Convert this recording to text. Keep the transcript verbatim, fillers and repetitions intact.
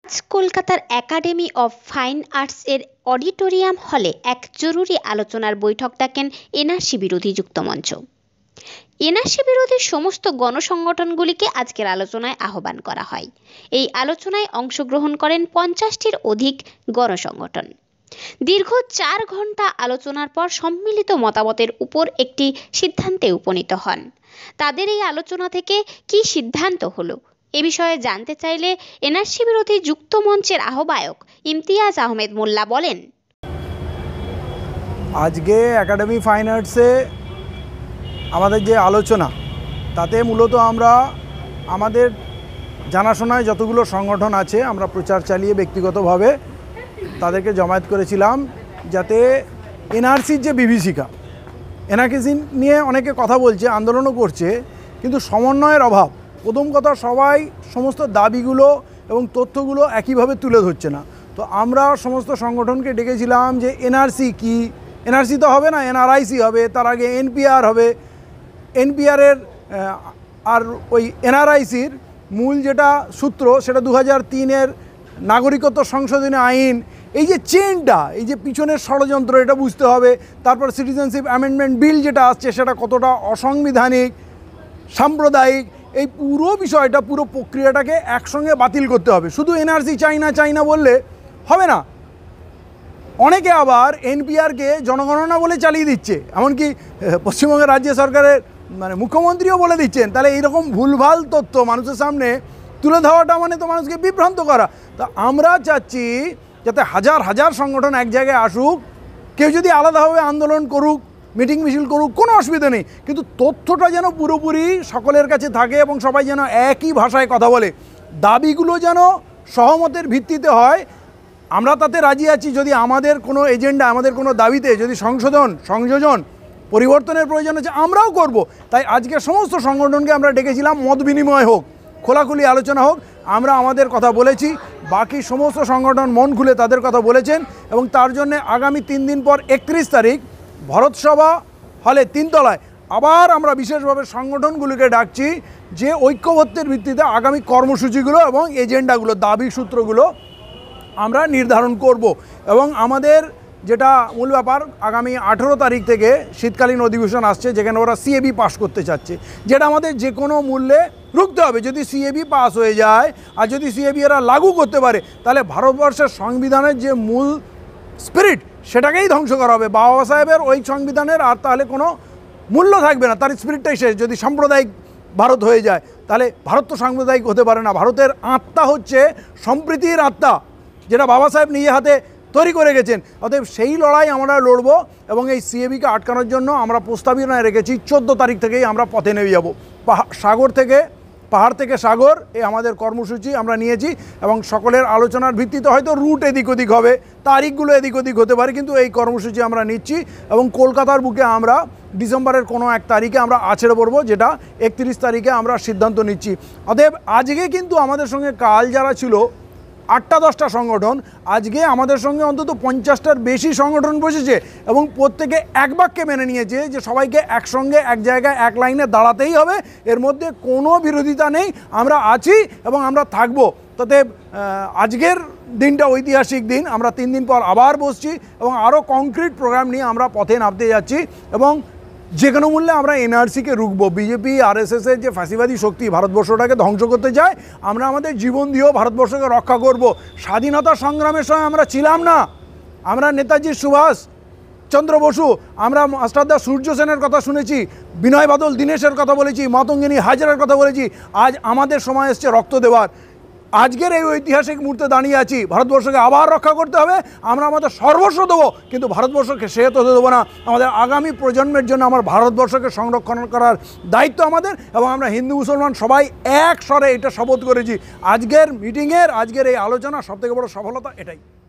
আজ কলকাতার academy of fine arts এর অডিটোরিয়াম হলে এক জরুরি আলোচনার বৈঠক ডাকেন এনআরসি বিরোধী যুক্তমঞ্চ। এনআরসি বিরোধী সমস্ত গণসংগঠনগুলিকে আজকের আলোচনায় আহ্বান করা হয়। এই আলোচনায় অংশগ্রহণ করেন পঞ্চাশটির অধিক গণসংগঠন। দীর্ঘ চার ঘন্টা আলোচনার পর সম্মিলিত মতামতের উপর একটি সিদ্ধান্তে উপনীত হন। তাদের এই আলোচনা থেকে কি সিদ্ধান্ত হলো এ বিষয়ে জানতে চাইলে এনআরসি বিরোধী যুক্তমঞ্চের আহ্বায়ক ইমতিয়াজ আহমেদ মোল্লা বলেন, আজকে একাডেমি ফাইন আর্টসে আমাদের যে আলোচনা তাতে মূলত আমরা আমাদের জানাশোনায় যতগুলো সংগঠন আছে আমরা প্রচার চালিয়ে ব্যক্তিগতভাবে তাদেরকে জমায়েত করেছিলাম, যাতে এনআরসির যে বিভীষিকা, এনআরসি নিয়ে অনেকে কথা বলছে, আন্দোলনও করছে, কিন্তু সমন্বয়ের অভাব। প্রথম কথা, সবাই সমস্ত দাবিগুলো এবং তথ্যগুলো একইভাবে তুলে ধরছে না। তো আমরা সমস্ত সংগঠনকে ডেকেছিলাম যে এনআরসি কি, এনআরসি তো হবে না, এনআরআইসি হবে, তার আগে এনপিআর হবে। এনপিআরের আর ওই এনআরআইসির মূল যেটা সূত্র সেটা দু হাজার তিনের নাগরিকত্ব সংশোধনী আইন। এই যে চেনটা, এই যে পিছনের ষড়যন্ত্র, এটা বুঝতে হবে। তারপর সিটিজেনশিপ অ্যামেন্ডমেন্ট বিল যেটা আসছে সেটা কতটা অসাংবিধানিক, সাম্প্রদায়িক, এই পুরো বিষয়টা, পুরো প্রক্রিয়াটাকে একসঙ্গে বাতিল করতে হবে। শুধু এনআরসি চাই না চাই না বললে হবে না। অনেকে আবার এনপিআরকে জনগণনা বলে চালিয়ে দিচ্ছে, এমনকি পশ্চিমবঙ্গের রাজ্য সরকারের মানে মুখ্যমন্ত্রীও বলে দিচ্ছেন। তাহলে এইরকম ভুলভাল তথ্য মানুষের সামনে তুলে ধরাটা মানে তো মানুষকে বিভ্রান্ত করা। তা আমরা চাচ্ছি যাতে হাজার হাজার সংগঠন এক জায়গায় আসুক, কেউ যদি আলাদাভাবে আন্দোলন করুক, মিটিং মিছিল করুক, কোনো অসুবিধা নেই, কিন্তু তথ্যটা যেন পুরোপুরি সকলের কাছে থাকে এবং সবাই যেন একই ভাষায় কথা বলে। দাবিগুলো যেন সহমতের ভিত্তিতে হয়। আমরা তাতে রাজি আছি যদি আমাদের কোনো এজেন্ডা, আমাদের কোনো দাবিতে যদি সংশোধন, সংযোজন, পরিবর্তনের প্রয়োজন আছে আমরাও করব। তাই আজকে সমস্ত সংগঠনকে আমরা ডেকেছিলাম, মত বিনিময় হোক, খোলাখুলি আলোচনা হোক। আমরা আমাদের কথা বলেছি, বাকি সমস্ত সংগঠন মন খুলে তাদের কথা বলেছেন এবং তার জন্য আগামী তিন দিন পর একত্রিশ তারিখ ভরতসভা হলে তিনতলায় আবার আমরা বিশেষভাবে সংগঠনগুলিকে ডাকছি যে ঐক্যবদ্ধের ভিত্তিতে আগামী কর্মসূচিগুলো এবং এজেন্ডাগুলো, দাবি সূত্রগুলো আমরা নির্ধারণ করব। এবং আমাদের যেটা মূল ব্যাপার, আগামী আঠেরো তারিখ থেকে শীতকালীন অধিবেশন আসছে, যেখানে ওরা সিএবি পাস করতে চাচ্ছে, যেটা আমাদের যে কোনো মূল্যে রুখতে হবে। যদি সিএবি পাস হয়ে যায় আর যদি সিএবি এরা লাগু করতে পারে, তাহলে ভারতবর্ষের সংবিধানের যে মূল স্পিরিট সেটাকেই ধ্বংস করা হবে। বাবা সাহেবের ওই সংবিধানের আর তাহলে কোনো মূল্য থাকবে না, তার স্পিরিটটাই শেষ। যদি সাম্প্রদায়িক ভারত হয়ে যায় তাহলে ভারত তো সাম্প্রদায়িক হতে পারে না। ভারতের আত্মা হচ্ছে সম্প্রীতির আত্মা, যেটা বাবা সাহেব নিজে হাতে তৈরি করে গেছেন। অতএব সেই লড়াই আমরা লড়বো এবং এই সিএবিকে আটকানোর জন্য আমরা প্রস্তাবনায় রেখেছি চোদ্দো তারিখ থেকেই আমরা পথে নেমে যাব। সাগর থেকে পাহাড় থেকে সাগর, এই আমাদের কর্মসূচি আমরা নিয়েছি এবং সকলের আলোচনার ভিত্তিতে হয়তো রুট এদিক ওদিক হবে, তারিখগুলো এদিক ওদিক হতে পারে, কিন্তু এই কর্মসূচি আমরা নিচ্ছি এবং কলকাতার বুকে আমরা ডিসেম্বরের কোনো এক তারিখে আমরা আছড়ে পড়বো, যেটা একত্রিশ তারিখে আমরা সিদ্ধান্ত নিচ্ছি। অতএব আজকে কিন্তু আমাদের সঙ্গে কাল যারা ছিল আটটা দশটা সংগঠন, আজকে আমাদের সঙ্গে অন্তত পঞ্চাশটার বেশি সংগঠন বসেছে এবং প্রত্যেকে এক বাক্যে মেনে নিয়েছে যে সবাইকে একসঙ্গে এক জায়গায় এক লাইনে দাঁড়াতেই হবে। এর মধ্যে কোনো বিরোধিতা নেই, আমরা আছি এবং আমরা থাকবো। তাতে আজকের দিনটা ঐতিহাসিক দিন। আমরা তিন দিন পর আবার বসছি এবং আরও কংক্রিট প্রোগ্রাম নিয়ে আমরা পথে নামতে যাচ্ছি এবং যে কোনো মূল্যে আমরা এনআরসিকে রুখবো। বিজেপি আরএসএসের যে ফাঁসিবাদী শক্তি ভারতবর্ষটাকে ধ্বংস করতে চায়, আমরা আমাদের জীবন দিয়েও ভারতবর্ষকে রক্ষা করব। স্বাধীনতা সংগ্রামের সময় আমরা ছিলাম না, আমরা নেতাজি সুভাষ চন্দ্র বসু, আমরা মাস্টারদা সূর্য সেনের কথা শুনেছি, বিনয় বাদল দীনেশের কথা বলেছি, মাতঙ্গিনী হাজরার কথা বলেছি। আজ আমাদের সময় এসছে রক্ত দেওয়ার। আজকের এই ঐতিহাসিক মুহূর্তে দাঁড়িয়ে আছি, ভারতবর্ষকে আবার রক্ষা করতে হবে। আমরা আমাদের সর্বস্ব দেবো, কিন্তু ভারতবর্ষকে সে হতে দেবো না। আমাদের আগামী প্রজন্মের জন্য আমার ভারতবর্ষকে সংরক্ষণ করার দায়িত্ব আমাদের এবং আমরা হিন্দু মুসলমান সবাই এক স্বরে এটা শপথ করেছি। আজকের মিটিংয়ের, আজকের এই আলোচনা সবথেকে বড় সফলতা এটাই।